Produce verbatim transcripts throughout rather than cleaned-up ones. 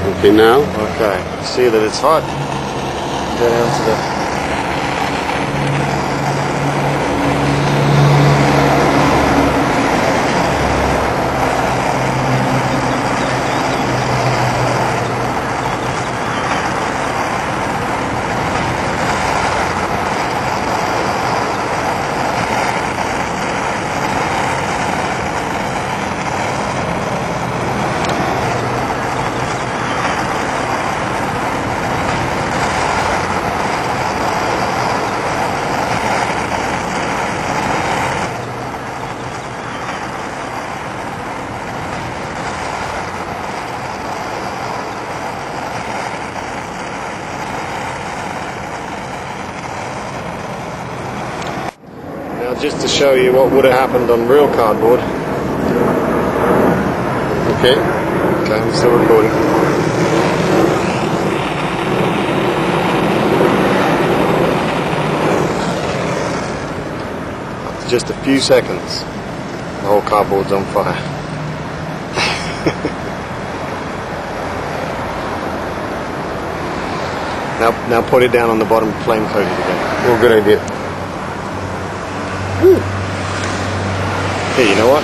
Okay, now? Okay, see that it's hot. Go down to the... Just to show you what would have happened on real cardboard. Okay. Okay, I'm still recording. After just a few seconds, the whole cardboard's on fire. now, now put it down on the bottom, flame coated again. Well, good idea. Woo. Hey, you know what?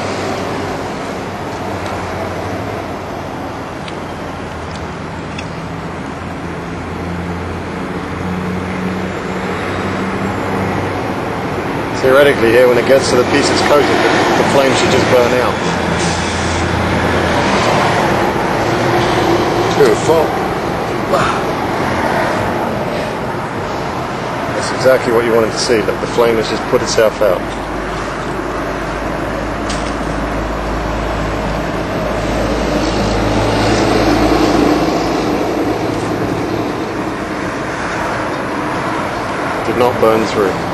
Theoretically here, when it gets to the piece it's coated, the, the flame should just burn out. Beautiful. That's exactly what you wanted to see, that the flame has just put itself out. Did not burn through.